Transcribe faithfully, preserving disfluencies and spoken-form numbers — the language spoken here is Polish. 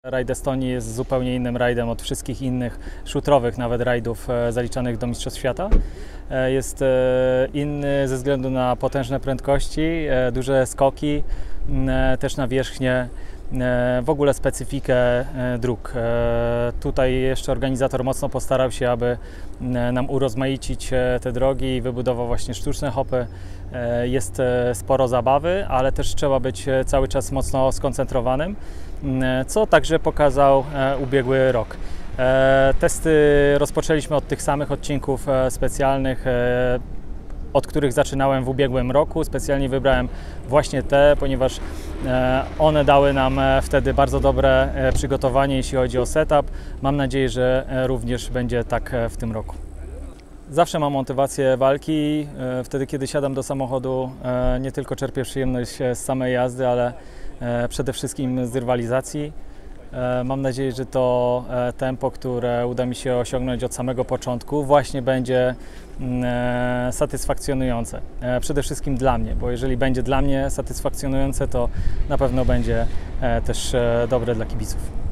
Rajd Estonii jest zupełnie innym rajdem od wszystkich innych szutrowych nawet rajdów zaliczanych do Mistrzostw Świata. Jest inny ze względu na potężne prędkości, duże skoki, też nawierzchnię, w ogóle specyfikę dróg. Tutaj jeszcze organizator mocno postarał się, aby nam urozmaicić te drogi i wybudował właśnie sztuczne hopy. Jest sporo zabawy, ale też trzeba być cały czas mocno skoncentrowanym, co także pokazał ubiegły rok. Testy rozpoczęliśmy od tych samych odcinków specjalnych, od których zaczynałem w ubiegłym roku. Specjalnie wybrałem właśnie te, ponieważ one dały nam wtedy bardzo dobre przygotowanie, jeśli chodzi o setup. Mam nadzieję, że również będzie tak w tym roku. Zawsze mam motywację walki. Wtedy, kiedy siadam do samochodu, nie tylko czerpię przyjemność z samej jazdy, ale przede wszystkim z rywalizacji. Mam nadzieję, że to tempo, które uda mi się osiągnąć od samego początku, właśnie będzie satysfakcjonujące. Przede wszystkim dla mnie, bo jeżeli będzie dla mnie satysfakcjonujące, to na pewno będzie też dobre dla kibiców.